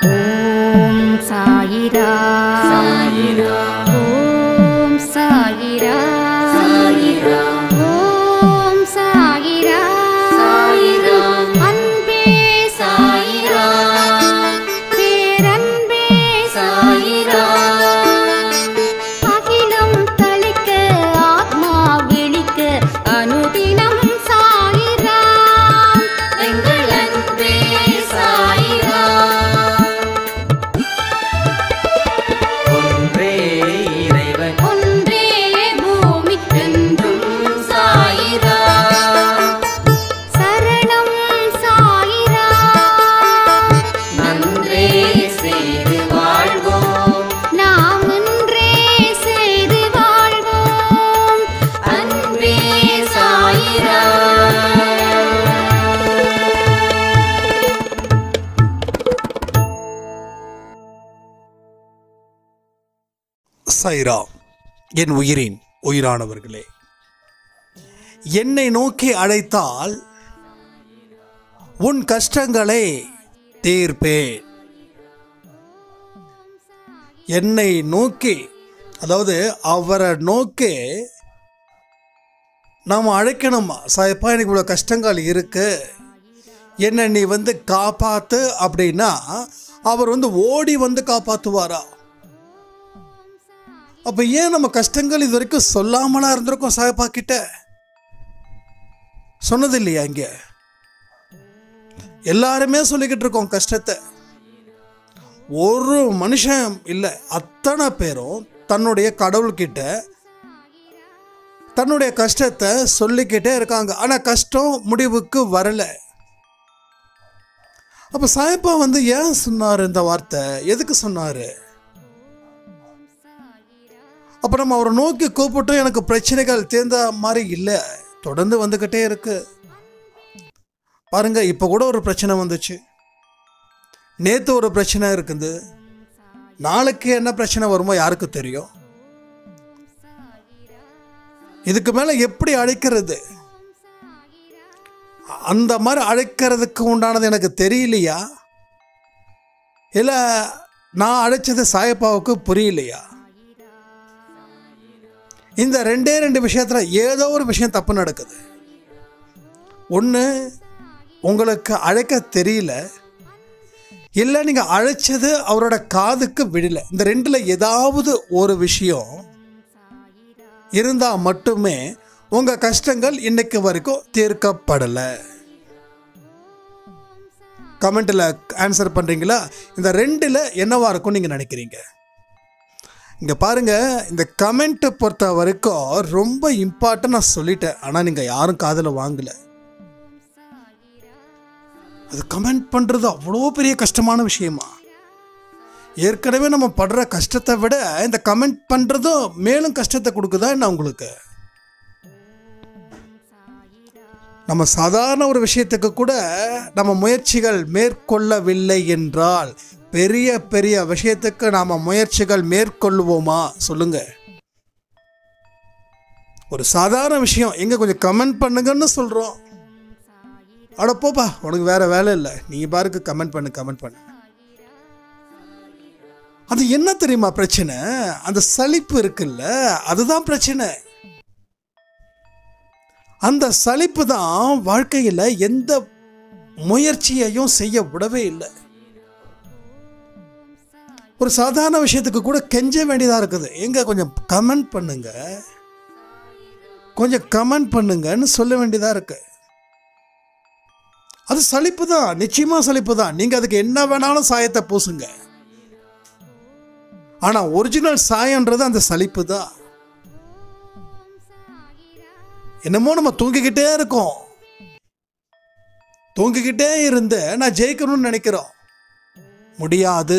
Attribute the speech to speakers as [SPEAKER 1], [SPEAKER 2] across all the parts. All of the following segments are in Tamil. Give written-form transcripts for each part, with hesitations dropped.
[SPEAKER 1] ஓம் சாயிரா சாயிரா ஓம் சாயிரா சாயிரா ஓம் சாயிரா சாயிரா அன்பே சாயிரா பேரன்பே சாயிரா அகிலம் தளிக்க ஆத்மா விழிக்க அனுதினம் சாயிரா எங்கள் அன்பே சாயிரா
[SPEAKER 2] ஒன்றே இறைவன்
[SPEAKER 1] ஒன்றே பூமிக்கென்றும் சாயிரா சரணம் சாயிரா
[SPEAKER 2] நன்றே செய்து வாழ்வோம்
[SPEAKER 1] நாம் ஒன்றே செய்து வாழ்வோம்
[SPEAKER 2] அன்பே சாயிரா
[SPEAKER 3] சாயிரா. என் உயிரின் உயிரானவர்களே, என்னை நோக்கி அழைத்தால் உன் கஷ்டங்களை தீர்ப்பேன். என்னை நோக்கி, அதாவது அவரை நோக்கி நாம் அழைக்கணுமா? சாயப்பா, எனக்கு இவ்வளோ கஷ்டங்கள் இருக்கு, என்னை நீ வந்து காப்பாத்து அப்படின்னா அவர் வந்து ஓடி வந்து காப்பாற்றுவாரா? அப்போ ஏன் நம்ம கஷ்டங்கள் இது வரைக்கும் சொல்லாமலா இருந்திருக்கோம்? சாயப்பா கிட்ட சொன்னது இல்லையா? இங்க எல்லாருமே சொல்லிக்கிட்டு இருக்கோம் கஷ்டத்தை. ஒரு மனுஷன் இல்லை, அத்தனை பேரும் தன்னுடைய கடவுள்கிட்ட தன்னுடைய கஷ்டத்தை சொல்லிக்கிட்டே இருக்காங்க. ஆனால் கஷ்டம் முடிவுக்கு வரல. அப்போ சாயப்பா வந்து ஏன் சொன்னார் இந்த வார்த்தை? எதுக்கு சொன்னார்? அப்போ நம்ம அவரை நோக்கி கூப்பிட்டோம், எனக்கு பிரச்சனைகள் தேர்ந்த மாதிரி இல்லை, தொடர்ந்து வந்துக்கிட்டே இருக்கு. பாருங்க, இப்போ கூட ஒரு பிரச்சனை வந்துச்சு, நேற்று ஒரு பிரச்சனை இருக்குது, நாளைக்கு என்ன பிரச்சனை வருமோ யாருக்கு தெரியும்? இதுக்கு மேலே எப்படி அழைக்கிறது? அந்த மாதிரி அழைக்கிறதுக்கு உண்டானது எனக்கு தெரியலையா? இல்லை நான் அழைச்சது சாயப்பாவுக்கு புரியலையா? இந்த ரெண்டு விஷயத்தில் ஏதோ ஒரு விஷயம் தப்பு நடக்குது. ஒன்று, உங்களுக்கு அழைக்க தெரியல, இல்லை நீங்கள் அழைச்சது அவரோட காதுக்கு விடலை. இந்த ரெண்டில் ஏதாவது ஒரு விஷயம் இருந்தால் மட்டுமே உங்கள் கஷ்டங்கள் இன்னைக்கு வரைக்கும் தீர்க்கப்படலை. கமெண்ட்டில் ஆன்சர் பண்ணுறீங்களா? இந்த ரெண்டில் என்னவா இருக்கும் நீங்கள் நினைக்கிறீங்க? இங்கே பாருங்கள், இந்த கமெண்ட்டை பொறுத்த வரைக்கும் ரொம்ப இம்பார்ட்டன்ட் நான் சொல்லிட்டேன், ஆனால் நீங்கள் யாரும் காதில் வாங்கலை. அது கமெண்ட் பண்ணுறது அவ்வளோ பெரிய கஷ்டமான விஷயமா? ஏற்கனவே நம்ம படுற கஷ்டத்தை விட இந்த கமெண்ட் பண்ணுறதும் மேலும் கஷ்டத்தை கொடுக்குதா என்ன உங்களுக்கு? நம்ம சாதாரண ஒரு விஷயத்துக்கு கூட நம்ம முயற்சிகள் மேற்கொள்ளவில்லை என்றால் பெரிய பெரிய விஷயத்துக்கு நாம் முயற்சிகள் மேற்கொள்வோமா? சொல்லுங்க. ஒரு சாதாரண விஷயம் எங்க கொஞ்சம் கமெண்ட் பண்ணுங்கன்னு சொல்கிறோம். அட போப்பா, உனக்கு வேற வேலை இல்லை, நீங்கள் பாருக்கு கமெண்ட் பண்ணு. அது என்ன தெரியுமா பிரச்சனை? அந்த சலிப்பு இருக்குல்ல, அதுதான் பிரச்சனை. அந்த சலிப்பு தான் வாழ்க்கையில் எந்த முயற்சியையும் செய்ய விடவே இல்லை. ஒரு சாதாரண விஷயத்துக்கு கூட கெஞ்ச வேண்டியதாக இருக்குது. எங்க கொஞ்சம் கமெண்ட் பண்ணுங்கன்னு சொல்ல வேண்டியதாக இருக்கு. அது சலிப்பு தான், நிச்சயமா சலிப்பு தான். நீங்கள் அதுக்கு என்ன வேணாலும் சாயத்தை பூசுங்க, ஆனால் ஒரிஜினல் சாயன்றது அந்த சலிப்பு தான். என்னமோ நம்ம தூங்கிக்கிட்டே இருக்கோம், தூங்கிக்கிட்டே இருந்து நான் ஜெயிக்கணும்னு நினைக்கிறோம், முடியாது.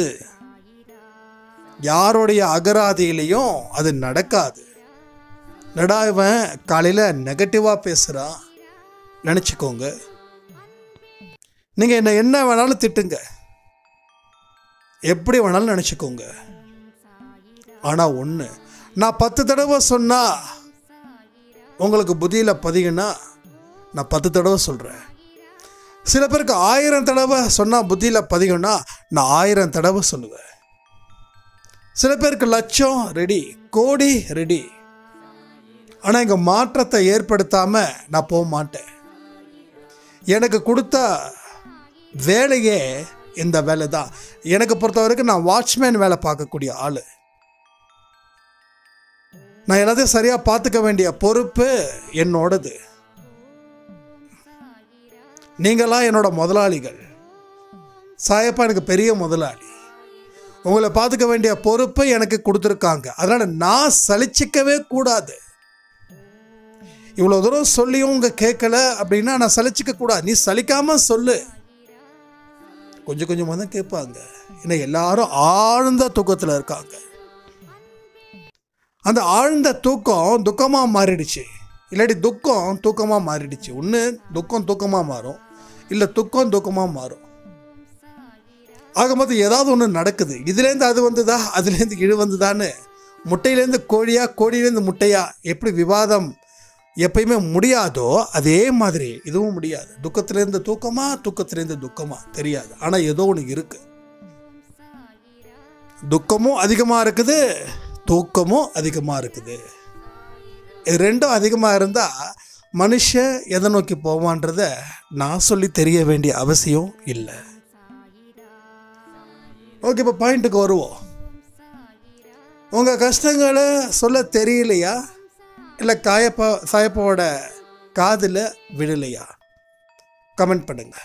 [SPEAKER 3] யாருடைய அகராதியிலையும் அது நடக்காது. நடா இவன் காலையில் நெகட்டிவாக பேசுகிறான் நினச்சிக்கோங்க. நீங்கள் என்ன வேணாலும் திட்டுங்க, எப்படி வேணாலும் நினச்சிக்கோங்க. ஆனால் ஒன்று, நான் 10 தடவை சொன்னால் உங்களுக்கு புத்தியில் பதியுன்னா நான் 10 தடவை சொல்கிறேன். சில பேருக்கு 1000 தடவை சொன்னால் புத்தியில் பதியும்னா நான் 1000 தடவை சொல்லுவேன். சில பேருக்கு லட்சம் ரெடி, கோடி ரெடி. ஆனால் இங்கே மாற்றத்தை ஏற்படுத்தாமல் நான் போக மாட்டேன். எனக்கு கொடுத்த வேலையே இந்த வேலை தான். எனக்கு பொறுத்த வரைக்கும் நான் வாட்ச்மேன் வேலை பார்க்கக்கூடிய ஆள். நான் எல்லாத்தையும் சரியாக பார்த்துக்க வேண்டிய பொறுப்பு என்னோடது. நீங்களாம் என்னோட முதலாளிகள். சாயப்பா எனக்கு பெரிய முதலாளி. உங்களை பார்த்துக்க வேண்டிய பொறுப்பை எனக்கு கொடுத்துருக்காங்க. அதனால் நான் சலிச்சிக்கவே கூடாது. இவ்வளோ தூரம் சொல்லியும் உங்க கேட்கல அப்படின்னா நான் சலிச்சிக்க கூடாது. நீ சலிக்காமல் சொல்லு. கொஞ்சம் கொஞ்சமாக தான் கேட்பாங்க. ஏன்னா எல்லாரும் ஆழ்ந்த தூக்கத்தில் இருக்காங்க. அந்த ஆழ்ந்த தூக்கம் துக்கமாக மாறிடுச்சு. இல்லாட்டி துக்கம் தூக்கமாக மாறிடுச்சு. ஒன்று துக்கம் தூக்கமாக மாறும், இல்லை துக்கம் தூக்கமாக மாறும். ஆகும்போது ஏதாவது ஒன்று நடக்குது. இதுலேருந்து அது வந்துதா, அதுலேருந்து இது வந்துதான்னு, முட்டையிலேருந்து கோழியா, கோழியிலேருந்து முட்டையா எப்படி விவாதம் எப்பயுமே முடியாதோ அதே மாதிரி இதுவும் முடியாது. துக்கத்திலேருந்து தூக்கமா, தூக்கத்திலேருந்து துக்கமா தெரியாது. ஆனால் ஏதோ ஒன்று இருக்கு. துக்கமும் அதிகமாக இருக்குது, தூக்கமும் அதிகமாக இருக்குது. இது ரெண்டும் அதிகமாக இருந்தால் மனுஷன் எதை நோக்கி போவான்றத நான் சொல்லி தெரிய வேண்டிய அவசியம் இல்லை. ஓகே, இப்போ பாயிண்ட்டுக்கு வருவோம். உங்கள் கஷ்டங்களை சொல்ல தெரியலையா, இல்லை சாயப்பாவோட காதில் விடலையா? கமெண்ட் பண்ணுங்க.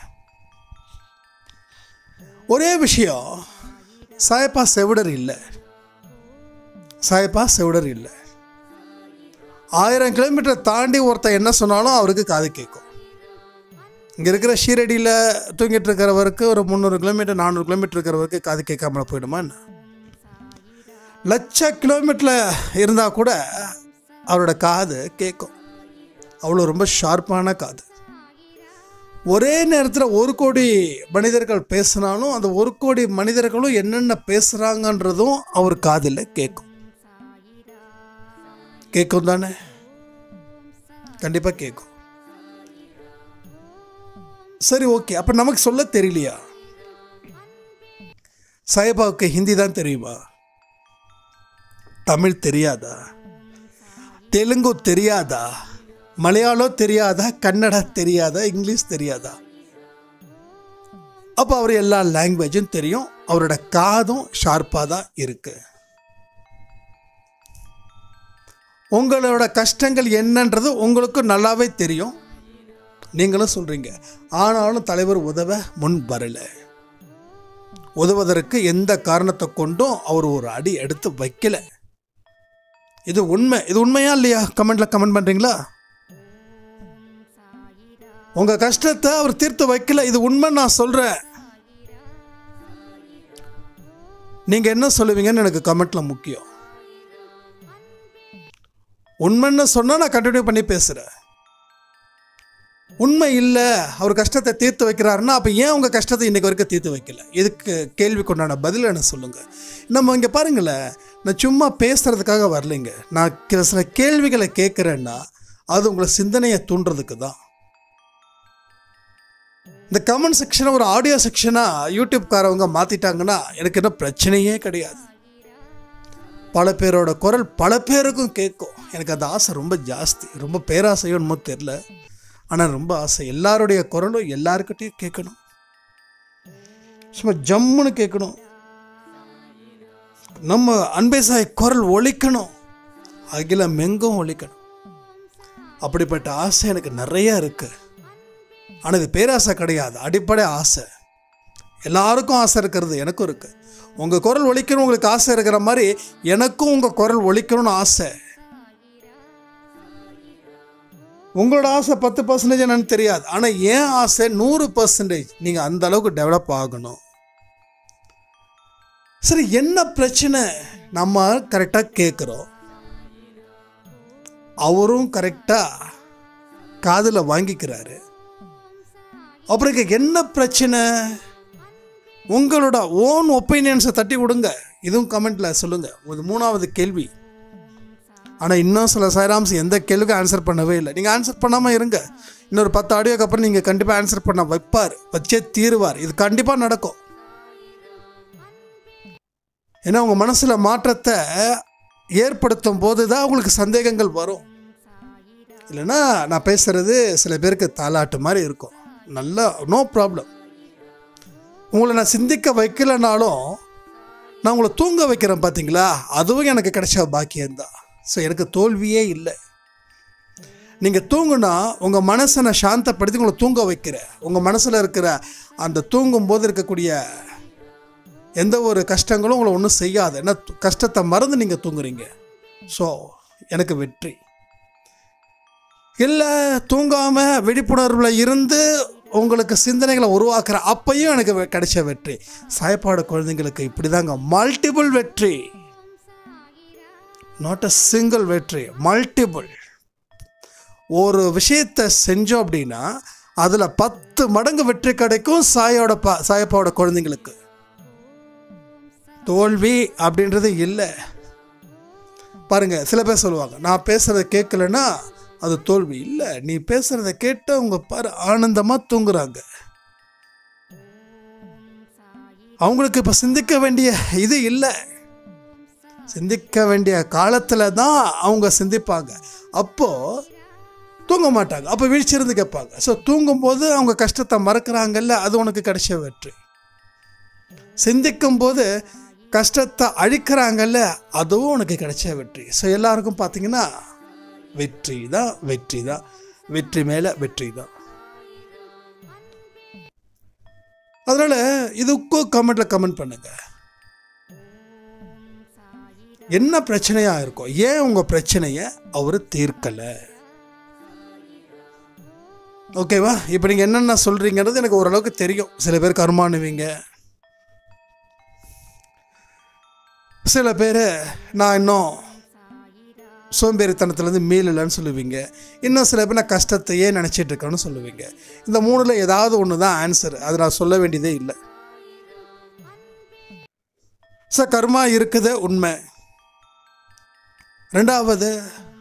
[SPEAKER 3] ஒரே விஷயம், சாயப்பா செவிடர் இல்லை. சாயப்பா செவிடர் இல்லை. 1000 கிலோமீட்டர் தாண்டி ஒருத்தர் என்ன சொன்னாலும் அவருக்கு காது கேட்கும். இங்கே இருக்கிற ஷீரடியில் தூங்கிட்டு இருக்கிறவருக்கு ஒரு 300 கிலோமீட்டர் 400 கிலோமீட்டர் இருக்கிறவருக்கு காது கேட்காமல போயிடுமா என்ன? லட்ச கிலோமீட்டரில் இருந்தால் கூட அவரோட காது கேட்கும். அவ்வளோ ரொம்ப ஷார்ப்பான காது. ஒரே நேரத்தில் 1 கோடி மனிதர்கள் பேசினாலும் அந்த 1 கோடி மனிதர்களும் என்னென்ன பேசுகிறாங்கன்றதும் அவர் காதில் கேட்கும். கேட்கும் தானே? கண்டிப்பாக கேட்கும். சரி, ஓகே. அப்போ நமக்கு சொல்ல தெரியலையா? சாயபாவுக்கு ஹிந்தி தான் தெரியுமா? தமிழ் தெரியாதா? தெலுங்கு தெரியாதா? மலையாளம் தெரியாதா? கன்னடா தெரியாதா? இங்கிலீஷ் தெரியாதா? அப்போ அவர் எல்லா லாங்குவேஜும் தெரியும். அவரோட காதும் ஷார்ப்பாக தான் இருக்கு. உங்களோட கஷ்டங்கள் என்னன்றது உங்களுக்கு நல்லாவே தெரியும். நீங்களும் சொல்கிறீங்க, ஆனாலும் தலைவர் உதவ முன் வரல. உதவுவதற்கு எந்த காரணத்தை கொண்டும் அவர் ஒரு அடி எடுத்து வைக்கல. இது உண்மை. இது உண்மையா இல்லையா? கமெண்ட்ல கமெண்ட் பண்ணுறீங்களா? உங்கள் கஷ்டத்தை அவர் தீர்த்து வைக்கல. இது உண்மை. நான் சொல்கிறேன். நீங்கள் என்ன சொல்லுவீங்கன்னு எனக்கு கமெண்ட்டில் முக்கியம். உண்மைன்னு சொன்னால் நான் கண்டினியூ பண்ணி பேசுகிறேன். உண்மை இல்லை, அவர் கஷ்டத்தை தீர்த்து வைக்கிறாருன்னா அப்போ ஏன் உங்கள் கஷ்டத்தை இன்றைக்கு வரைக்கும் தீர்த்து வைக்கல? இதுக்கு கேள்விக்குண்டான பதில் என்ன சொல்லுங்கள். நம்ம இங்கே பாருங்களேன், நான் சும்மா பேசுகிறதுக்காக வரலைங்க. நான் சில கேள்விகளை கேட்குறேன்னா அது உங்களை சிந்தனையை தூண்டுறதுக்கு தான். இந்த கமெண்ட் செக்ஷனை ஒரு ஆடியோ செக்ஷனாக யூடியூப்காரவங்க மாற்றிட்டாங்கன்னா எனக்கு என்ன பிரச்சனையே கிடையாது. பல பேரோட குரல் பல பேருக்கும் கேட்கும். எனக்கு அந்த ஆசை ரொம்ப ஜாஸ்தி. ரொம்ப பேராசையோ என்னமோ தெரில, ஆனால் ரொம்ப ஆசை. எல்லாருடைய குரலும் எல்லாருக்கிட்டையும் கேட்கணும். சும்மா ஜம்முன்னு கேட்கணும். நம்ம அன்பே சாய் குரல் ஒலிக்கணும், அகிலம் எங்கும் ஒலிக்கணும். அப்படிப்பட்ட ஆசை எனக்கு நிறைய இருக்கு. ஆனால் இது பேராசை கிடையாது, அடிப்படை ஆசை. எல்லாருக்கும் ஆசை இருக்கிறது எனக்கும் இருக்கு. உங்கள் குரல் ஒலிக்கணும் உங்களுக்கு ஆசை இருக்கிற மாதிரி எனக்கும் உங்கள் குரல் ஒலிக்கணும்னு ஆசை. உங்களோட ஆசை 10% என்னன்னு தெரியாது, ஆனால் ஏன் ஆசை 100%. நீங்கள் அந்த அளவுக்கு டெவலப் ஆகணும். சரி, என்ன பிரச்சனை? நம்ம கரெக்டாக கேட்குறோம், அவரும் கரெக்டாக காதில் வாங்கிக்கிறாரு. அப்புறம் இங்கே என்ன பிரச்சனை? உங்களோட ஓன் ஒப்பீனியன்ஸை தட்டி விடுங்க. இதுவும் கமெண்ட்டில் சொல்லுங்கள். ஒரு 3வது கேள்வி. ஆனால் இன்னும் சில சாய்ராம்ஸ் எந்த கேள்விக்கும் ஆன்சர் பண்ணவே இல்லை. நீங்கள் ஆன்சர் பண்ணாமல் இருங்க. இன்னொரு 10 ஆடியோக்கு அப்புறம் நீங்கள் கண்டிப்பாக ஆன்சர் பண்ண வைப்பார், வச்சே தீருவார். இது கண்டிப்பாக நடக்கும். ஏன்னா உங்கள் மனசில் மாற்றத்தை ஏற்படுத்தும் போது தான் உங்களுக்கு சந்தேகங்கள் வரும். இல்லைன்னா நான் பேசுகிறது சில பேருக்கு தாலாட்டு மாதிரி இருக்கும். நல்லா நோ ப்ராப்ளம். உங்களை நான் சிந்திக்க வைக்கலைனாலும் நான் உங்களை தூங்க வைக்கிறேன் பார்த்தீங்களா, அதுவும் எனக்கு கிடைச்ச பாக்கியம்தான். ஸோ எனக்கு தோல்வியே இல்லை. நீங்கள் தூங்குனா உங்கள் மனசை நான் சாந்தப்படுத்தி உங்களை தூங்க வைக்கிறேன். உங்கள் மனசில் இருக்கிற அந்த தூங்கும்போது இருக்கக்கூடிய எந்த ஒரு கஷ்டங்களும் உங்களை ஒன்றும் செய்யாது. ஏன்னா கஷ்டத்தை மறந்து நீங்கள் தூங்குறீங்க. ஸோ எனக்கு வெற்றி இல்லை. தூங்காமல் விழிப்புணர்வில் இருந்து உங்களுக்கு சிந்தனைகளை உருவாக்குற அப்பையும் எனக்கு கிடைச்ச வெற்றி. சாயப்பாடு குழந்தைங்களுக்கு இப்படி தாங்க மல்டிபிள் வெற்றி, நாட் அ சிங்கிள் வெற்றி, மல்டிபிள். ஒரு விஷயத்தை செஞ்சோம் அப்படின்னா அதில் 10 மடங்கு வெற்றி கிடைக்கும் சாயப்பாவோட குழந்தைங்களுக்கு. தோல்வி அப்படின்றது இல்லை. பாருங்கள், சில பேர் சொல்லுவாங்க நான் பேசுகிறத கேட்கலன்னா அது தோல்வி. இல்லை, நீ பேசுகிறத கேட்டு அவங்க பாரு ஆனந்தமாக தூங்குறாங்க. அவங்களுக்கு இப்போ சிந்திக்க வேண்டிய இது இல்லை. சிந்திக்க வேண்டிய காலத்தில் தான் அவங்க சிந்திப்பாங்க. அப்போது தூங்க மாட்டாங்க. அப்போ வீழ்ச்சிருந்து கேட்பாங்க. ஸோ தூங்கும்போது அவங்க கஷ்டத்தை மறக்கிறாங்கல்ல, அது உனக்கு கிடைச்ச வெற்றி. சிந்திக்கும் போது கஷ்டத்தை அழிக்கிறாங்கல்ல, அதுவும் உனக்கு கிடைச்ச வெற்றி. ஸோ எல்லாருக்கும் பார்த்தீங்கன்னா வெற்றி தான், வெற்றி தான், வெற்றி மேலே வெற்றி தான். அதனால் இதுக்கும் கமெண்ட் பண்ணுங்க. என்ன பிரச்சனையாக இருக்கும், ஏன் உங்கள் பிரச்சனையை அவர் தீர்க்கலை? ஓகேவா? இப்போ நீங்கள் என்னென்ன சொல்கிறீங்கிறது எனக்கு ஓரளவுக்கு தெரியும். சில பேர் கர்மானுவீங்க, சில பேர் நான் இன்னும் சோம்பேறித்தனத்துலேருந்து மீளலன்னு சொல்லுவீங்க, இன்னும் சில பேர் நான் கஷ்டத்தையே நினச்சிட்டு இருக்கேன்னு சொல்லுவீங்க. இந்த 3ல் ஏதாவது ஒன்று தான் ஆன்சர். அது நான் சொல்ல வேண்டியதே இல்லை. சார் கர்மா இருக்குது உண்மை. 2வது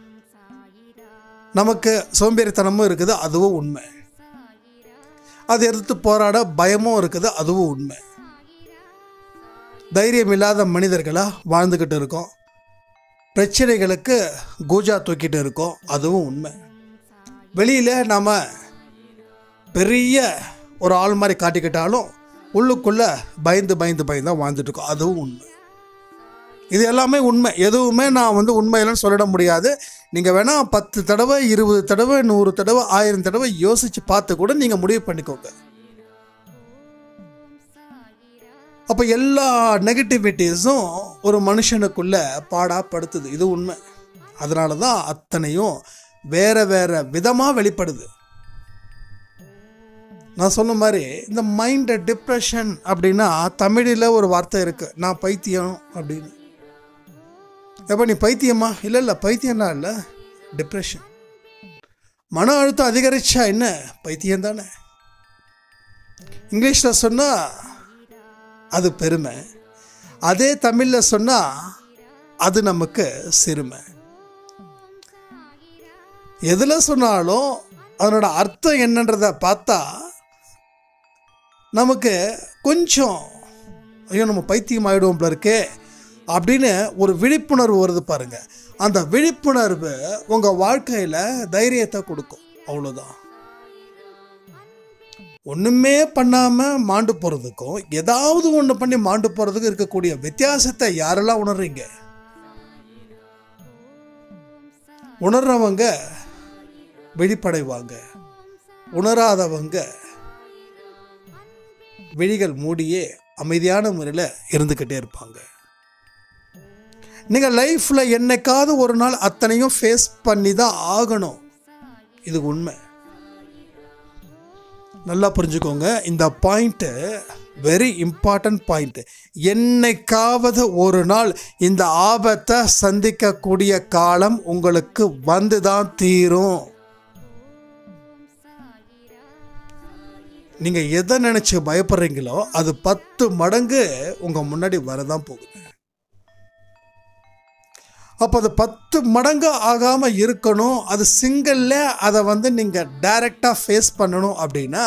[SPEAKER 3] நமக்கு சோம்பேறித்தனமும் இருக்குது, அதுவும் உண்மை. அதை எதிர்த்து போராட பயமும் இருக்குது, அதுவும் உண்மை. தைரியம் இல்லாத மனிதர்களாக வாழ்ந்துக்கிட்டு இருக்கோம். பிரச்சனைகளுக்கு கூஜா தூக்கிட்டு இருக்கோம், அதுவும் உண்மை. வெளியில் நாம் பெரிய ஒரு ஆள் மாதிரி காட்டிக்கிட்டாலும் உள்ளுக்குள்ளே பயந்து தான் வாழ்ந்துட்டுருக்கோம், அதுவும் உண்மை. இது எல்லாமே உண்மை. எதுவுமே நான் உண்மையிலன்னு சொல்லிட முடியாது. நீங்கள் வேணால் 10 தடவை 20 தடவை 100 தடவை 1000 தடவை யோசித்து பார்த்து கூட நீங்கள் முடிவு பண்ணிக்கோங்க. அப்போ எல்லா நெகட்டிவிட்டிஸும் ஒரு மனுஷனுக்குள்ளே பாடாப்படுத்துது, இது உண்மை. அதனால தான் அத்தனையும் வேறு விதமாக வெளிப்படுது. நான் சொன்ன மாதிரி இந்த மைண்ட் டிப்ரெஷன் அப்படின்னா தமிழில் ஒரு வார்த்தை இருக்குது, நான் பைத்தியம் அப்படின்னு. எப்போ நீ பைத்தியமா? இல்லை பைத்தியம்லாம் இல்லை, டிப்ரெஷன். மன அழுத்தம் அதிகரிச்சா என்ன, பைத்தியம் தானே. இங்கிலீஷில் சொன்னால் அது பெருமை, அதே தமிழில் சொன்னால் அது நமக்கு சிறுமை. எதில் சொன்னாலும் அதனோட அர்த்தம் என்னன்றதை பார்த்தா நமக்கு கொஞ்சம் ஐயோ நம்ம பைத்தியம் ஆகிடுவோம் போல இருக்கே அப்படின்னு ஒரு விழிப்புணர்வு வருது பாருங்க. அந்த விழிப்புணர்வு உங்கள் வாழ்க்கையில் தைரியத்தை கொடுக்கும், அவ்வளோதான். ஒன்றுமே பண்ணாமல் மாண்டு போகிறதுக்கும் ஏதாவது ஒன்று பண்ணி மாண்டு போகிறதுக்கும் இருக்கக்கூடிய வித்தியாசத்தை யாரெல்லாம் உணர்றீங்க? உணர்றவங்க விழிப்படைவாங்க, உணராதவங்க விழிகள் மூடியே அமைதியான முறையில் இருந்துக்கிட்டே இருப்பாங்க. நீங்கள் லைஃப்பில் என்னைக்காவது ஒரு நாள் அத்தனையும் ஃபேஸ் பண்ணி தான் ஆகணும், இது உண்மை. நல்லா புரிஞ்சுக்கோங்க, இந்த பாயிண்ட்டு வெரி இம்பார்ட்டன்ட் பாயிண்ட். என்னைக்காவது ஒரு நாள் இந்த ஆபத்தை சந்திக்கக்கூடிய காலம் உங்களுக்கு வந்து தான் தீரும். நீங்கள் எதை நினச்சி பயப்படுறீங்களோ அது 10 மடங்கு உங்கள் முன்னாடி வரதான் போகுது. அப்போ அது 10 மடங்கு ஆகாமல் இருக்கணும், அது சிங்கிளில் அதை நீங்கள் டைரெக்டாக ஃபேஸ் பண்ணணும் அப்படின்னா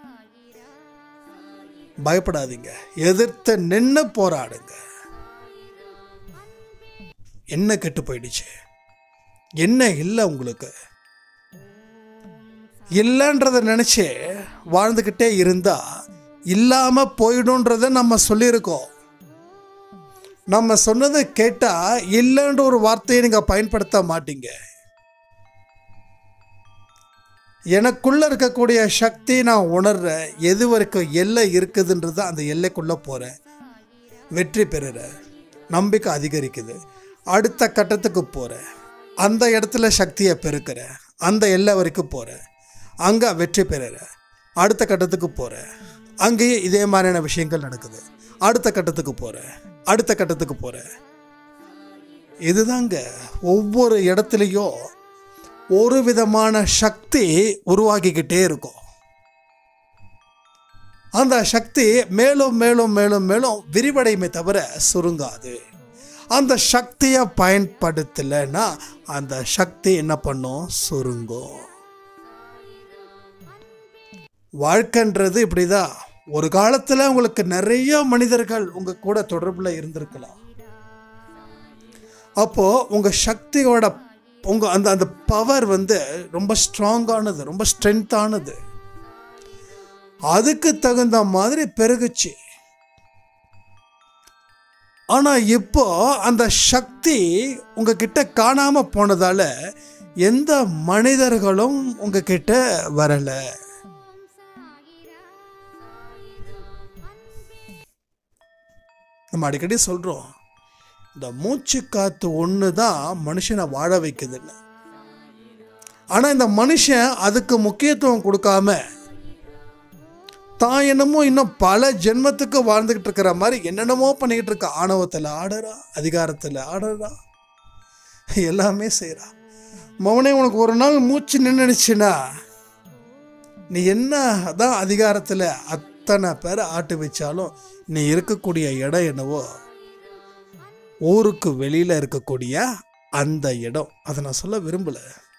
[SPEAKER 3] பயப்படாதீங்க, எதிர்த்து நின்று போராடுங்க. என்ன கெட்டு போயிடுச்சு? என்ன இல்லை உங்களுக்கு? இல்லைன்றத நினச்சி வாழ்ந்துக்கிட்டே இருந்தா இல்லாமல் போயிடும்ன்றத நம்ம சொல்லியிருக்கோம். நம்ம சொன்னதை கேட்டால் இல்லைன்ற ஒரு வார்த்தையை நீங்கள் பயன்படுத்த மாட்டீங்க. எனக்குள்ளே இருக்கக்கூடிய சக்தி நான் உணர்றேன். எது வரைக்கும் எல்லை இருக்குதுன்றது அந்த எல்லைக்குள்ளே போகிறேன், வெற்றி பெறுறேன், நம்பிக்கை அதிகரிக்குது. அடுத்த கட்டத்துக்கு போகிறேன், அந்த இடத்துல சக்தியை பெருக்கிறேன், அந்த எல்லை வரைக்கும் போகிறேன், அங்கே வெற்றி பெறுறேன். அடுத்த கட்டத்துக்கு போகிறேன், அங்கேயே இதே மாதிரியான விஷயங்கள் நடக்குது. அடுத்த கட்டத்துக்கு போகிறேன், அடுத்த கட்டத்துக்கு போகிறேன். இதுதாங்க ஒவ்வொரு இடத்துலையும் ஒரு விதமான சக்தி உருவாக்கிக்கிட்டே இருக்கும். அந்த சக்தி மேலும் மேலும் மேலும் மேலும் விரிவடையுமே தவிர சுருங்காது. அந்த சக்தியை பயன்படுத்தலைன்னா அந்த சக்தி என்ன பண்ணும்? சுருங்கும். வாழ்க்கைன்றது இப்படிதான். ஒரு காலத்தில் உங்களுக்கு நிறைய மனிதர்கள் உங்க கூட தொடர்பில் இருந்திருக்கலாம். அப்போ உங்க சக்தியோட உங்க அந்த அந்த பவர் ரொம்ப ஸ்ட்ராங்கானது, ரொம்ப ஸ்ட்ரென்த்தானது. அதுக்கு தகுந்த மாதிரி பெருகுச்சு. ஆனா இப்போ அந்த சக்தி உங்ககிட்ட காணாம போனதால எந்த மனிதர்களும் உங்ககிட்ட வரல. நம்ம அடிக்கடி சொல்றோம், இந்த மூச்சு காத்து ஒன்று தான் மனுஷனை வாழ வைக்குதுன்னு. ஆனால் இந்த மனுஷன் அதுக்கு முக்கியத்துவம் கொடுக்காம தான் என்னமோ இன்னும் பல ஜென்மத்துக்கு வாழ்ந்துக்கிட்டு இருக்கிற மாதிரி என்னென்னமோ பண்ணிக்கிட்டு இருக்க. ஆணவத்தில் ஆடுறா, அதிகாரத்தில் ஆடுறா, எல்லாமே செய்கிறா. மவனே, உனக்கு ஒரு நாள் மூச்சு நின்றுச்சுன்னா நீ என்ன தான் அதிகாரத்தில் அத்தனை பேரை ஆட்டு வச்சாலும் நீ இருக்கக்கூடிய இடம் என்னவோ ஊருக்கு வெளியில் இருக்கக்கூடிய அந்த இடம். அதை நான் சொல்ல விரும்பல.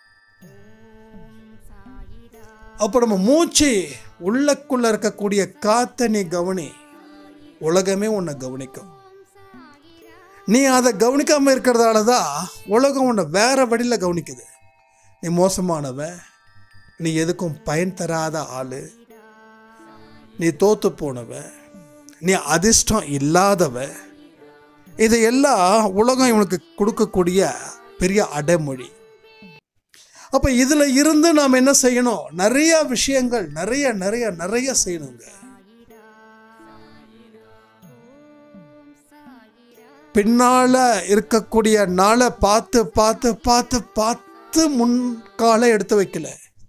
[SPEAKER 3] அப்போ நம்ம மூச்சு உள்ளக்குள்ள இருக்கக்கூடிய காத்த நீ கவனி, உலகமே உன்னை கவனிக்கும். நீ அதை கவனிக்காம இருக்கிறதால தான் உலகம் உன்னை வேற வழியில் கவனிக்குது. நீ மோசமானவன், நீ எதுக்கும் பயன் தராத ஆளு, நீ தோத்து போனவன், நீ அதிர்ஷ்டம் இல்லாதவன். இதையெல்லாம் உலகம் இவனுக்கு கொடுக்கக்கூடிய பெரிய அடைமொழி. அப்போ இதில் இருந்து நாம் என்ன செய்யணும்? நிறைய விஷயங்கள் நிறைய நிறைய நிறைய செய்யணுங்க. பின்னால இருக்கக்கூடிய நாளை பார்த்து பார்த்து பார்த்து பார்த்து முன்கால எடுத்து வைக்கல.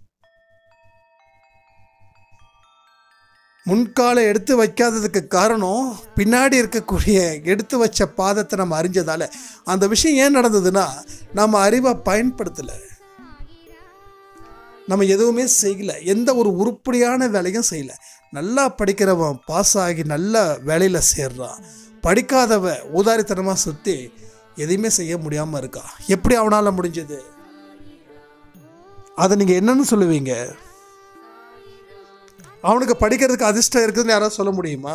[SPEAKER 3] முன்கால எடுத்து வைக்காததுக்கு காரணம் பின்னாடி இருக்கக்கூடிய எடுத்து வச்ச பாதத்தை நம்ம அறிஞ்சதால. அந்த விஷயம் ஏன் நடந்ததுன்னா நம்ம அறிவை பயன்படுத்தலை, நம்ம எதுவுமே செய்யலை, எந்த ஒரு உருப்படியான வேலையும் செய்யலை. நல்லா படிக்கிறவன் பாஸ் ஆகி நல்ல வேலையில் சேர்றான், படிக்காதவன் ஊதாரித்தனமாக சுற்றி எதையுமே செய்ய முடியாமல் இருக்கா. எப்படி அவனால் முடிஞ்சது? அதை நீங்கள் என்னன்னு சொல்லுவீங்க? அவனுக்கு படிக்கிறதுக்கு அதிர்ஷ்டம் இருக்குதுன்னு யாராவது சொல்ல முடியுமா?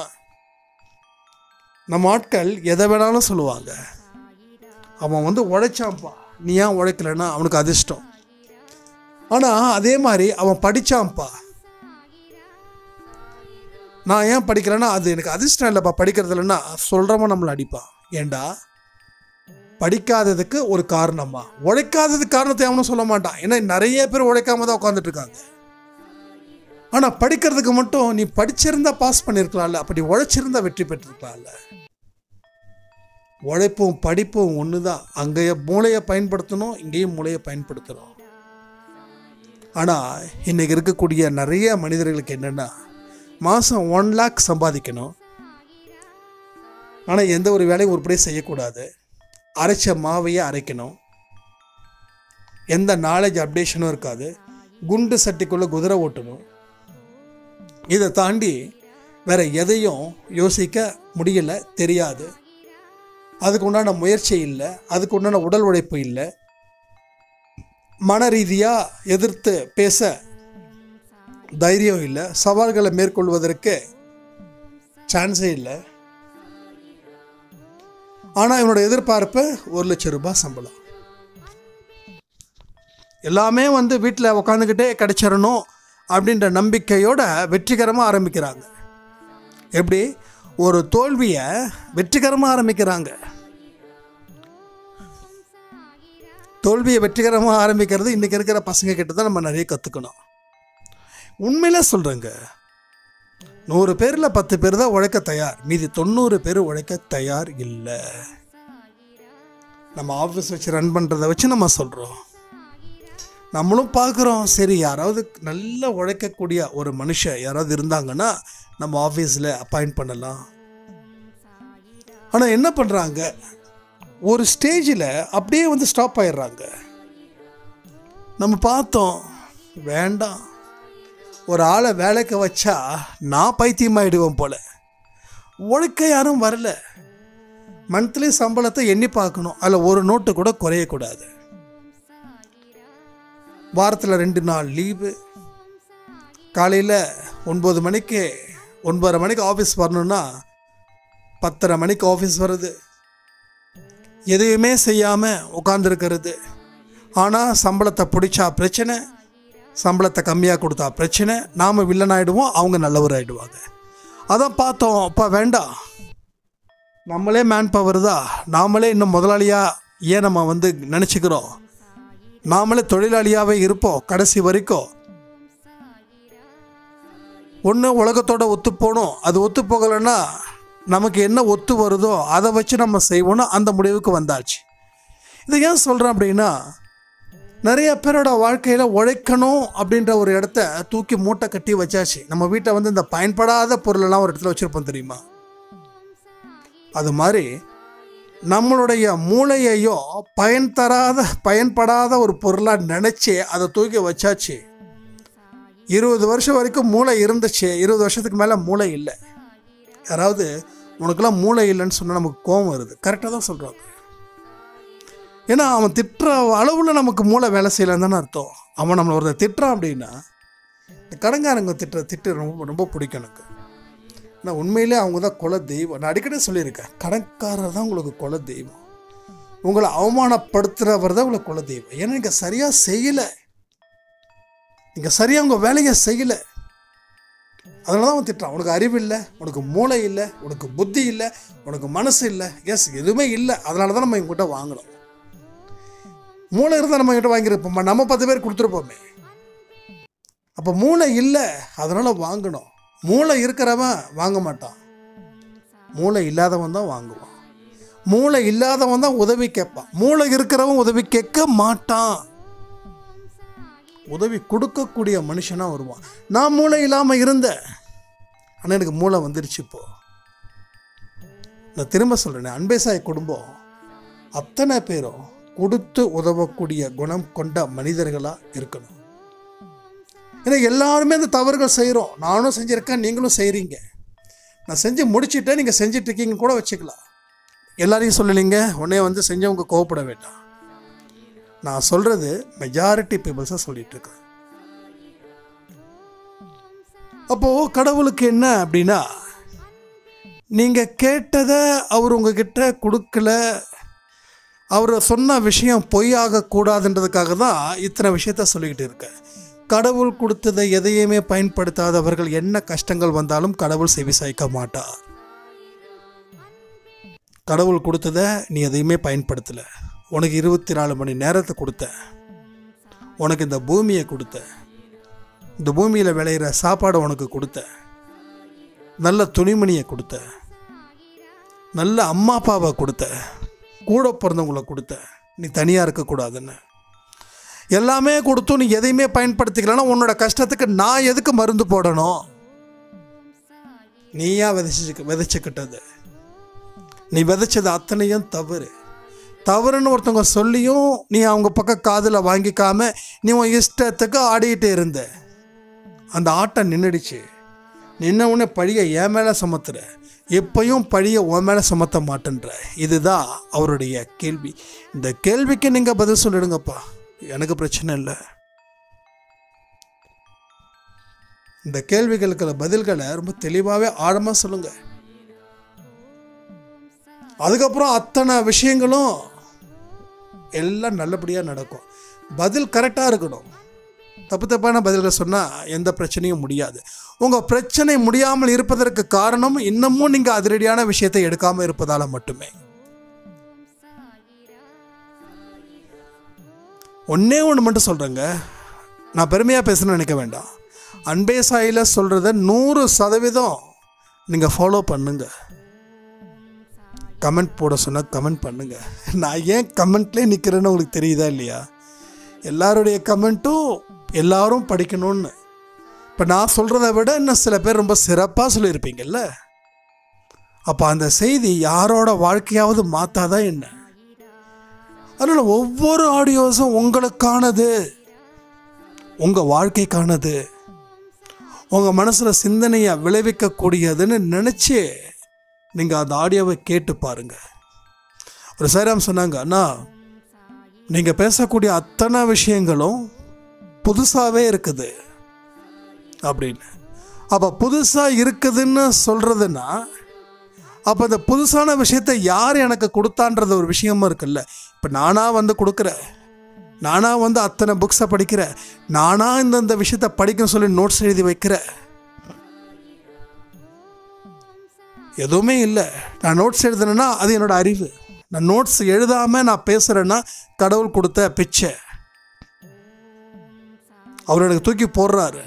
[SPEAKER 3] நம்ம ஆட்கள் எதை வேணாலும் சொல்லுவாங்க. அவன் உழைச்சான்ப்பா, நீ ஏன் உழைக்கலைன்னா அவனுக்கு அதிர்ஷ்டம். ஆனால் அதே மாதிரி அவன் படித்தான்ப்பா, நான் ஏன் படிக்கலைன்னா அது எனக்கு அதிர்ஷ்டம் இல்லைப்பா, படிக்கிறது இல்லைன்னா சொல்கிறவன் நம்மளை அடிப்பான். ஏண்டா படிக்காததுக்கு ஒரு காரணமா? உழைக்காததுக்கு காரணத்தை அவனும் சொல்ல மாட்டான். ஏன்னா நிறைய பேர் உழைக்காம தான் உட்காந்துட்டு இருக்காங்க. ஆனால் படிக்கிறதுக்கு மட்டும் நீ படிச்சிருந்தா பாஸ் பண்ணியிருக்கலாம்ல, அப்படி உழைச்சிருந்தா வெற்றி பெற்றிருக்கலாம்ல. உழைப்பும் படிப்பும் ஒன்று தான். அங்கேயே மூளையை பயன்படுத்தணும், இங்கேயும் மூளையை பயன்படுத்தணும். ஆனால் இன்றைக்கி இருக்கக்கூடிய நிறைய மனிதர்களுக்கு என்னென்னா, மாதம் 1 lakh சம்பாதிக்கணும், ஆனால் எந்த ஒரு வேலையும் உருப்படியே செய்யக்கூடாது, அரைச்ச மாவையே அரைக்கணும், எந்த நாலேஜ் அப்டேஷனும் இருக்காது, குண்டு சட்டிக்குள்ளே குதிரை ஓட்டணும். இதை தாண்டி வேற எதையும் யோசிக்க முடியல, தெரியாது. அதுக்கு உண்டான முயற்சி இல்லை, அதுக்கு உண்டான உடல் உழைப்பு இல்லை, மன ரீதியாக எதிர்த்து பேச தைரியம் இல்லை, சவால்களை மேற்கொள்வதற்கு சான்ஸே இல்லை. ஆனால் இவனோட எதிர்பார்ப்பு 1,00,000 ரூபாய் சம்பளம். எல்லாமே வந்து வீட்டில் உட்காந்துக்கிட்டே கிடைச்சிடணும் அப்படின்ற நம்பிக்கையோட வெற்றிகரமாக ஆரம்பிக்கிறாங்க. எப்படி ஒரு தோல்வியை வெற்றிகரமாக ஆரம்பிக்கிறாங்க. தோல்வியை வெற்றிகரமாக ஆரம்பிக்கிறது இன்றைக்கி இருக்கிற பசங்க கிட்ட தான் நம்ம நிறைய கற்றுக்கணும். உண்மையிலே சொல்கிறேங்க, 100 பேரில் 10 பேர் தான் உழைக்க தயார், மீதி 90 பேர் உழைக்க தயார் இல்லை. நம்ம ஆஃபீஸ் வச்சு ரன் பண்ணுறதை வச்சு நம்ம சொல்கிறோம். நம்மளும் பார்க்குறோம், சரி யாராவது நல்லா உழைக்கக்கூடிய ஒரு மனுஷன் யாராவது இருந்தாங்கன்னா நம்ம ஆஃபீஸில் அப்பாயிண்ட் பண்ணலாம். ஆனால் என்ன பண்ணுறாங்க, ஒரு ஸ்டேஜில் அப்படியே வந்து ஸ்டாப் ஆயிடுறாங்க. நம்ம பார்த்தோம், வேண்டாம், ஒரு ஆளை வேலைக்கு வச்சா நான் பைத்தியமாயிடுவேன் போல், உழைக்க யாரும் வரல, மந்த்லி சம்பளத்தை எண்ணி பார்க்கணும், அதில் ஒரு நோட்டு கூட குறையக்கூடாது, வாரத்தில் 2 நாள் லீவு, காலையில் 9 மணிக்கு 9:30 மணிக்கு ஆஃபீஸ் வரணுன்னா 10:30 மணிக்கு ஆஃபீஸ் வருது, எதையுமே செய்யாமல் உட்காந்துருக்கிறது. ஆனால் சம்பளத்தை பிடிச்சா பிரச்சனை, சம்பளத்தை கம்மியாக கொடுத்தா பிரச்சனை, நாம் வில்லன் ஆகிடுவோம், அவங்க நல்லவர் ஆகிடுவாங்க. அதான் பார்த்தோம், அப்போ வேண்டாம், நம்மளே மேன் பவர் தான், நாமளே இன்னும் முதலாளியாக ஏன் நம்ம வந்து நினச்சிக்கிறோம், நாமளே தொழிலாளியாகவே இருப்போம் கடைசி வரைக்கும். ஒன்று உலகத்தோட ஒத்து போகணும், அது ஒத்து போகலைன்னா நமக்கு என்ன ஒத்து வருதோ அதை வச்சு நம்ம செய்வோன்னு அந்த முடிவுக்கு வந்தாச்சு. இதை ஏன் சொல்கிறேன் அப்படின்னா, நிறைய பேரோட வாழ்க்கையில் உழைக்கணும் அப்படின்ற ஒரு இடத்த தூக்கி மூட்டை கட்டி வச்சாச்சு. நம்ம வீட்டை வந்து இந்த பயன்படாத பொருளெல்லாம் ஒரு இடத்துல வச்சுருப்போம் தெரியுமா, அது மாதிரி நம்மளுடைய மூளையையும் பயன்படாத ஒரு பொருளாக நினச்சி அதை தூக்கி வச்சாச்சு. 20 வருஷம் வரைக்கும் மூளை இருந்துச்சு, 20 வருஷத்துக்கு மேலே மூளை இல்லை. யாராவது உனக்கெல்லாம் மூளை இல்லைன்னு சொன்னால் நமக்கு கோபம் வருது. கரெக்டாக தான் சொல்கிறாங்க. ஏன்னா அவன் திட்டுற அளவில் நமக்கு மூளை வேலை செய்யலைன்னு தானே அர்த்தம். அவன் நம்மளை ஒருத்தர் திட்டுறான் அப்படின்னா, இந்த கடங்காரங்க திட்டு ரொம்ப ரொம்ப பிடிக்கும் எனக்கு. ஆனால் உண்மையிலே அவங்க தான் குல தெய்வம். நான் அடிக்கடி சொல்லியிருக்கேன், கடன்காரர் தான் உங்களுக்கு குல தெய்வம், உங்களை அவமானப்படுத்துகிறவர் தான் உங்களுக்கு குல தெய்வம். ஏன்னா நீங்கள் சரியாக செய்யலை, நீங்கள் சரியாக உங்கள் வேலையை செய்யலை, அதனால தான் அவன் திட்டுறான். உனக்கு அறிவு இல்லை, உனக்கு மூளை இல்லை, உனக்கு புத்தி இல்லை, உனக்கு மனசு இல்லை, எஸ் எதுவுமே இல்லை, அதனால தான் நம்ம இவங்ககிட்ட வாங்கணும். மூளை இருந்தால் நம்ம கிட்ட வாங்கியிருப்போம்மா, நம்ம 10 பேர் கொடுத்துருப்போமே. அப்போ மூளை இல்லை, அதனால் வாங்கணும். மூளை இருக்கிறவன் வாங்க மாட்டான், மூளை இல்லாதவன் தான் வாங்குவான். மூளை இல்லாதவன் தான் உதவி கேட்பான், மூளை இருக்கிறவன் உதவி கேட்க மாட்டான். உதவி கொடுக்கக்கூடிய மனுஷனாக வருவான். நான் மூளை இல்லாமல் இருந்தேன், ஆனால் எனக்கு மூளை வந்துருச்சு. இப்போ நான் திரும்ப சொல்கிறேன், அன்பேசாய் குடும்பம் அத்தனை பேரும் கொடுத்து உதவக்கூடிய குணம் கொண்ட மனிதர்களாக இருக்கணும். ஏன்னா எல்லாருமே அந்த தவறுகள் செய்கிறோம், நானும் செஞ்சுருக்கேன், நீங்களும் செய்கிறீங்க. நான் செஞ்சு முடிச்சுட்டேன், நீங்கள் செஞ்சிட்ருக்கீங்கன்னு கூட வச்சுக்கலாம். எல்லாரையும் சொல்லலைங்க, உடனே வந்து செஞ்சவங்க கோவப்பட வேண்டாம். நான் சொல்கிறது மெஜாரிட்டி பீப்புள்ஸாக சொல்லிகிட்ருக்கேன். அப்போது கடவுளுக்கு என்ன அப்படின்னா, நீங்கள் கேட்டதை அவர் உங்ககிட்ட கொடுக்கல, அவர் சொன்ன விஷயம் பொய்யாகக்கூடாதுன்றதுக்காக தான் இத்தனை விஷயத்த சொல்லிக்கிட்டு இருக்கேன். கடவுள் கொடுத்ததை எதையுமே பயன்படுத்தாதவர்கள் என்ன கஷ்டங்கள் வந்தாலும் கடவுள் செவிசாய்க்க மாட்டார். கடவுள் கொடுத்ததை நீ எதையுமே பயன்படுத்தலை, உனக்கு 24 மணி நேரத்தை கொடுத்தேன், உனக்கு இந்த பூமியை கொடுத்தேன், இந்த பூமியில் விளையிற சாப்பாடை உனக்கு கொடுத்தேன், நல்ல துணிமணியை கொடுத்தேன், நல்ல அம்மா அப்பாவை கொடுத்தேன், கூட பிறந்தவங்களை கொடுத்தேன், நீ தனியாக இருக்கக்கூடாதுன்னு எல்லாமே கொடுத்தும் நீ எதையுமே பயன்படுத்திக்கலன்னா உன்னோட கஷ்டத்துக்கு நான் எதுக்கு மருந்து போடணும்? நீயா விதைச்சுக்கிட்டது, நீ விதைச்சது அத்தனையும் தவறுன்னு ஒருத்தவங்க சொல்லியும் நீ அவங்க பக்கம் காதில் வாங்கிக்காம நீ உன் இஷ்டத்துக்கு ஆடிக்கிட்டு இருந்த. அந்த ஆட்டம் நின்றுடுச்சு. நின்ன உடனே பழியை என் மேலே சுமத்துற, எப்பையும் பழியை உன் மேலே சுமத்த மாட்டேன்ற. இதுதான் அவருடைய கேள்வி. இந்த கேள்விக்கு நீங்கள் பதில் சொல்லிடுங்கப்பா, எனக்கு பிரச்சனை இல்லை. இந்த கேள்விகளுக்கு பதில்களை ரொம்ப தெளிவாகவே ஆழமாக சொல்லுங்கள். அதுக்கப்புறம் அத்தனை விஷயங்களும் எல்லாம் நல்லபடியாக நடக்கும். பதில் கரெக்டாக இருக்கணும். தப்பு தப்பான பதில்கள் சொன்னால் எந்த பிரச்சனையும் முடியாது. உங்கள் பிரச்சனை முடியாமல் இருப்பதற்கு காரணம் இன்னமும் நீங்கள் அதிரடியான விஷயத்தை எடுக்காமல் இருப்பதால் மட்டுமே. ஒன்றே ஒன்று மட்டும் சொல்கிறேங்க, நான் பெருமையாக பேசணும்னு நினைக்க வேண்டாம். அன்பே சாயில் சொல்கிறத 100% நீங்கள் ஃபாலோ பண்ணுங்க. கமெண்ட் போட சொன்னால் கமெண்ட் பண்ணுங்க. நான் ஏன் கமெண்ட்லேயே நிற்கிறேன்னு உங்களுக்கு தெரியுதா இல்லையா? எல்லாருடைய கமெண்ட்டும் எல்லாரும் படிக்கணும்னு. இப்போ நான் சொல்கிறத விட இன்னும் சில பேர் ரொம்ப சிறப்பாக சொல்லியிருப்பீங்கல்ல. அப்போ அந்த செய்தி யாரோட வாழ்க்கையாவது மாற்றாதான் என்ன? அதனால் ஒவ்வொரு ஆடியோஸும் உங்களுக்கானது, உங்கள் வாழ்க்கைக்கானது, உங்கள் மனசில் சிந்தனையை விளைவிக்கக்கூடியதுன்னு நினச்சி நீங்கள் அந்த ஆடியோவை கேட்டு பாருங்கள். ஒரு சாய்ராம் சொன்னாங்க, அண்ணா நீங்கள் பேசக்கூடிய அத்தனை விஷயங்களும் புதுசாகவே இருக்குது அப்படின்னு. அப்போ புதுசாக இருக்குதுன்னு சொல்கிறதுன்னா அப்போ அந்த புதுசான விஷயத்தை யார் எனக்கு கொடுத்தான்றது ஒரு விஷயமும் இருக்குல்ல. இப்போ நானாக வந்து கொடுக்குறேன், நானாக வந்து அத்தனை புக்ஸை படிக்கிறேன், நானாக இந்த விஷயத்தை படிக்கணும்னு சொல்லி நோட்ஸ் எழுதி வைக்கிறேன். எதுவுமே இல்லை. நான் நோட்ஸ் எழுதுனேன்னா அது என்னோட அறிவு. நான் நோட்ஸ் எழுதாமல் நான் பேசுகிறேன்னா கடவுள் கொடுத்த பிச்சை. அவர் எனக்கு தூக்கி போடுறாரு.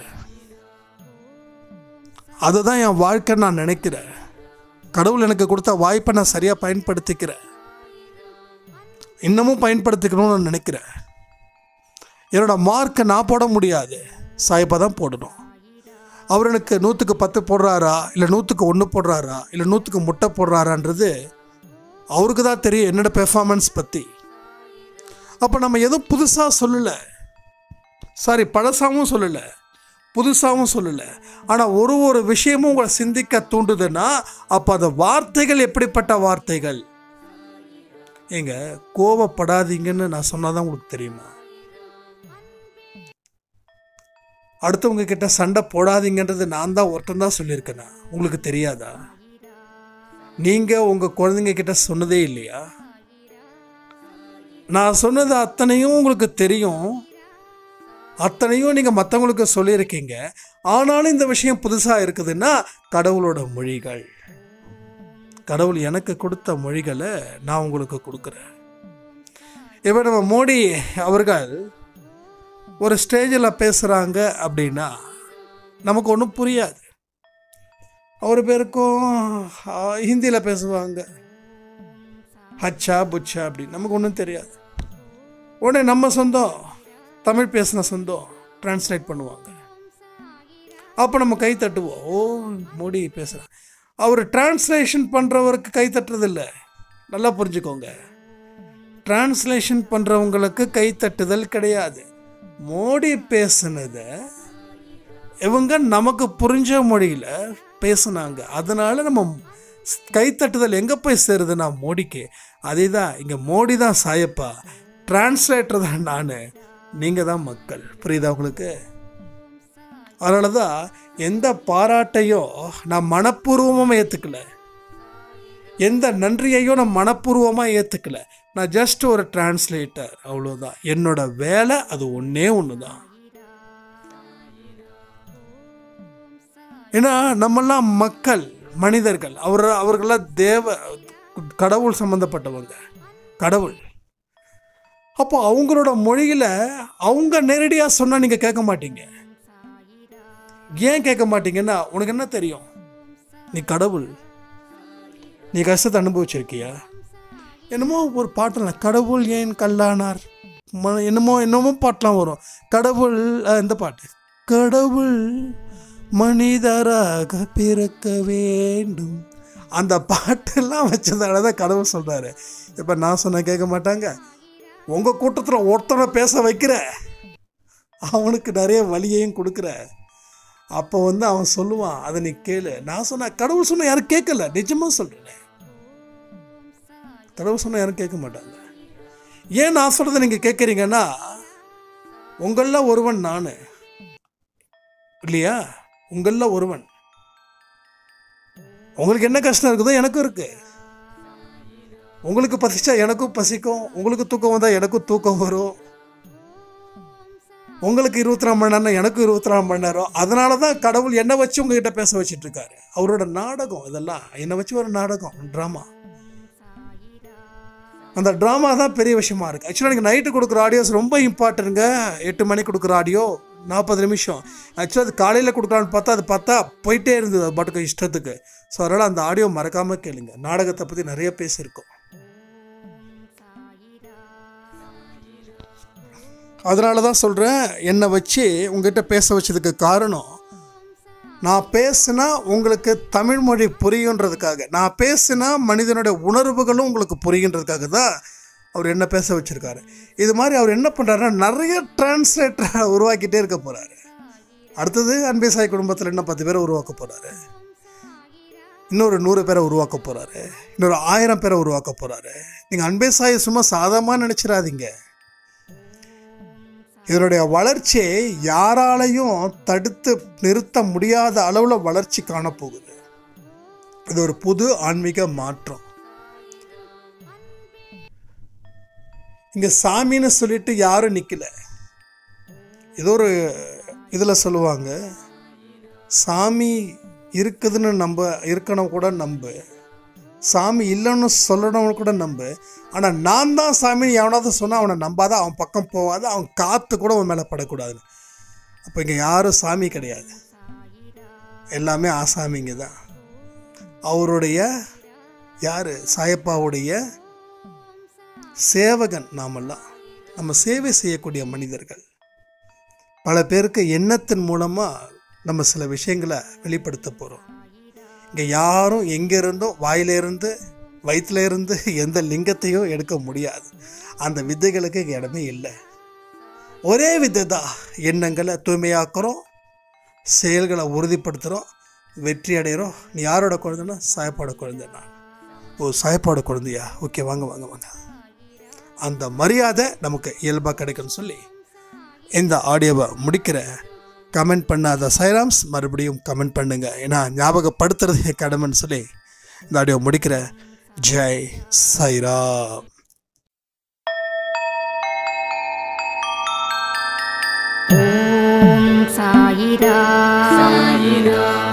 [SPEAKER 3] அதுதான் என் வாழ்க்கை நான் நினைக்கிறேன். கடவுள் எனக்கு கொடுத்த வாய்ப்பை நான் சரியாக பயன்படுத்திக்கிறேன், இன்னமும் பயன்படுத்திக்கணும்னு நான் நினைக்கிறேன். என்னோட மார்க்கை நான் போட முடியாது, சாய்ப்பா தான் போடணும். அவர் எனக்கு 100க்கு 10 போடுறாரா, இல்லை 100க்கு 1 போடுறாரா, இல்லை 100க்கு முட்டை போடுறாரான்றது அவருக்கு தான் தெரியும் என்னோட பெர்ஃபார்மன்ஸ் பற்றி. அப்போ நம்ம எதுவும் புதுசாக சொல்லலை, பழசாகவும் சொல்லலை, புதுசாகவும் சொல்லலை. ஆனால் ஒரு விஷயமும் உங்களை சிந்திக்க தூண்டுதுன்னா அப்போ அந்த வார்த்தைகள் எப்படிப்பட்ட வார்த்தைகள்? ஏங்க, கோவப்படாதீங்கன்னு நான் சொன்னாதான் உங்களுக்கு தெரியுமா? அடுத்தவங்க கிட்ட சண்டை போடாதீங்கன்றது நான் தான் ஒருத்தன் சொல்லியிருக்கேனா? உங்களுக்கு தெரியாதா? நீங்கள் உங்கள் குழந்தைங்க கிட்ட சொன்னதே இல்லையா? நான் சொன்னது அத்தனையும் உங்களுக்கு தெரியும், அத்தனையும் நீங்கள் மற்றவங்களுக்கு சொல்லியிருக்கீங்க. ஆனாலும் இந்த விஷயம் புதுசாக இருக்குதுன்னா கடவுளோட மொழிகள், கடவுள் எனக்கு கொடுத்த மொழிகளை நான் உங்களுக்கு கொடுக்குறேன். இப்போ நம்ம மோடி அவர்கள் ஒரு ஸ்டேஜில் பேசுகிறாங்க அப்படின்னா நமக்கு ஒன்றும் புரியாது. அவர் பேருக்கும் ஹிந்தியில் பேசுவாங்க, ஹச்சா புச்சா அப்படின்னு, நமக்கு ஒன்றும் தெரியாது. உடனே நம்ம சொந்தம் தமிழ் பேசின சொந்தம் டிரான்ஸ்லேட் பண்ணுவாங்க. அப்போ நம்ம கை தட்டுவோம், ஓ மோடி பேசுகிறேன். அவர் டிரான்ஸ்லேஷன் பண்ணுறவருக்கு கை தட்டுறதில்லை, நல்லா புரிஞ்சுக்கோங்க. டிரான்ஸ்லேஷன் பண்ணுறவங்களுக்கு கை தட்டுதல் கிடையாது. மோடி பேசுனதை இவங்க நமக்கு புரிஞ்ச மொழியில் பேசுனாங்க, அதனால நம்ம கைத்தட்டுதல் எங்கே போய் சேருதுன்னா மோடிக்கு. அதே தான் இங்கே மோடி தான் சாயப்பா, டிரான்ஸ்லேட்டர் தான் நான், நீங்கள் தான் மக்கள். புரியுதா உங்களுக்கு? அதனால தான் எந்த பாராட்டையும் நான் மனப்பூர்வமாக ஏற்றுக்கல, எந்த நன்றியையும் நான் மனப்பூர்வமாக ஏற்றுக்கல. நான் ஜஸ்ட் ஒரு டிரான்ஸ்லேட்டர், அவ்வளோதான். என்னோட வேலை அது ஒன்றே ஒன்று தான். ஏன்னா நம்மெல்லாம் மக்கள், மனிதர்கள், அவர்களாம் கடவுள் சம்மந்தப்பட்டவங்க, கடவுள். அப்போ அவங்களோட மொழியில் அவங்க நேரடியாக சொன்னால் நீங்கள் கேட்க மாட்டீங்க. ஏன் கேட்க மாட்டீங்கன்னா, உனக்கு என்ன தெரியும்? நீ கடவுள், நீ கஷ்டத்தை அனுபவிச்சிருக்கியா? என்னமோ ஒரு பாட்டில் கடவுள் ஏன் கல்லானார், என்னமோ பாட்டெலாம் வரும். கடவுள், இந்த பாட்டு, கடவுள் மனிதராக பிறக்க வேண்டும், அந்த பாட்டெல்லாம் வச்சதால தான் கடவுள் சொல்கிறாரு. இப்போ நான் சொன்ன கேட்க மாட்டாங்க. உங்கள் கூட்டத்தில் ஒருத்தனை பேச வைக்கிற, அவனுக்கு நிறைய வலியையும் கொடுக்குற. அப்போ அவன் சொல்லுவான், அதை நீ கேளு. நான் சொன்னேன், கடவுள் சொன்ன யாரும் கேட்கல, நிஜமாக சொல்கிறேன். கடவுள் சொன்ன யாரும் கேட்க மாட்டாங்க. ஏன் நான் சொல்கிறத நீங்கள் கேட்குறீங்கன்னா, உங்களில் ஒருவன் நான் இல்லையா? உங்களில் ஒருவன். உங்களுக்கு என்ன கஷ்டம் இருக்குதோ எனக்கும் இருக்கு. உங்களுக்கு பசிச்சா எனக்கும் பசிக்கும், உங்களுக்கு தூக்கம் வந்தால் எனக்கும் தூக்கம் வரும், உங்களுக்கு 24 மணி நேரம் எனக்கும் 24 மணி நேரம். அதனால தான் கடவுள் என்னை வச்சு உங்ககிட்ட பேச வச்சுட்டு இருக்காரு. அவரோட நாடகம் இதெல்லாம், என்னை வச்சு ஒரு நாடகம், ட்ராமா. அந்த ட்ராமா தான் பெரிய விஷயமா இருக்குது. ஆக்சுவலாக நீங்கள் நைட்டு கொடுக்குற ஆடியோஸ் ரொம்ப இம்பார்ட்டன்ட்டுங்க. 8 மணிக்கு கொடுக்குற ஆடியோ 40 நிமிஷம். ஆக்சுவலாக அது காலையில் கொடுக்கலான்னு பார்த்தா அது பார்த்தா போயிட்டே இருந்தது அது பாட்டுக்கு இஷ்டத்துக்கு. ஸோ அதனால் அந்த ஆடியோ மறக்காமல் கேளுங்க. நாடகத்தை பற்றி நிறைய பேசியிருக்கோம். அதனால தான் சொல்கிறேன், என்னை வச்சு உங்ககிட்ட பேச வச்சதுக்கு காரணம், நான் பேசுனா உங்களுக்கு தமிழ் மொழி புரியுன்றதுக்காக, நான் பேசுனா மனிதனுடைய உணர்வுகளும் உங்களுக்கு புரியுன்றதுக்காக தான் அவர் என்ன பேச வச்சுருக்காரு. இது மாதிரி அவர் என்ன பண்ணுறாருன்னா நிறைய டிரான்ஸ்லேட்டரை உருவாக்கிட்டே இருக்க போகிறாரு. அடுத்தது அன்பே சாய் குடும்பத்தில் இன்னும் 10 பேரை உருவாக்க போகிறாரு, இன்னொரு 100 பேரை உருவாக்க போகிறாரு, இன்னொரு 1000 பேரை உருவாக்க போகிறாரு. நீங்கள் அன்பே சாயை சும்மா சாதாரணமாக நினச்சிடாதீங்க. இதனுடைய வளர்ச்சியை யாராலையும் தடுத்து நிறுத்த முடியாத அளவில் வளர்ச்சி காணப்போகுது. இது ஒரு புது ஆன்மீக மாற்றம். இங்கே சாமின்னு சொல்லிட்டு யாரும் நிற்கல. ஏதோ ஒரு இதில் சொல்லுவாங்க, சாமி இருக்குதுன்னு இருக்கணும் கூட நம்பு, சாமி இல்லைன்னு சொல்லணும் கூட நம்பு. ஆனால் நான் தான் சாமின்னு எவனாவது சொன்னால் அவனை நம்பாத, அவன் பக்கம் போகாத, அவன் காற்று கூட அவன் மேலே படக்கூடாதுன்னு. அப்போ இங்கே யாரும் சாமி கிடையாது, எல்லாமே ஆசாமிங்க தான். அவருடைய யார், சாயப்பாவுடைய சேவகன் நாமெல்லாம். நம்ம சேவை செய்யக்கூடிய மனிதர்கள். பல பேருக்கு எண்ணத்தின் மூலமாக நம்ம சில விஷயங்களை வெளிப்படுத்த போகிறோம். இங்கே யாரும் எங்கேருந்தும் வாயிலிருந்து வயிற்றுலேருந்து எந்த லிங்கத்தையும் எடுக்க முடியாது. அந்த வித்தைகளுக்கு இங்கே இடமே இல்லை. ஒரே வித்தை தான், எண்ணங்களை தூய்மையாக்குறோம், செயல்களை உறுதிப்படுத்துகிறோம், வெற்றி அடைகிறோம். நீ யாரோட குழந்தைன்னா சாயப்பாட குழந்தை. நான் ஓ சாயப்பாட குழந்தையா, ஓகே வாங்க வாங்க வாங்க. அந்த மரியாதை நமக்கு இயல்பாக கிடைக்குன்னு சொல்லி இந்த ஆடியோவை முடிக்கிற. கமெண்ட் பண்ணாத சைராம்ஸ் மறுபடியும் கமெண்ட் பண்ணுங்க, ஏன்னா ஞாபகப்படுத்துறது கடமைன்னு சொல்லி இந்த ஆடியோ முடிக்கிற. ஜெய் சாய்ராம்.
[SPEAKER 1] ஓம் சாயிராம்.